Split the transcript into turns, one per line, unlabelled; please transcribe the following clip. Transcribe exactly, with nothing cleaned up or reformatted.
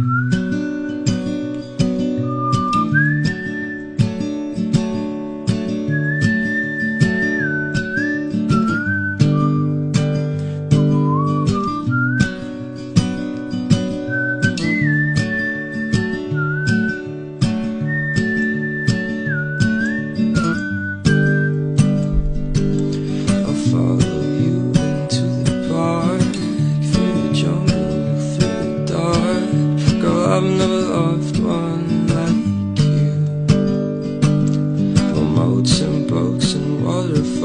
I've never loved one like you. For moats and boats and waterfalls,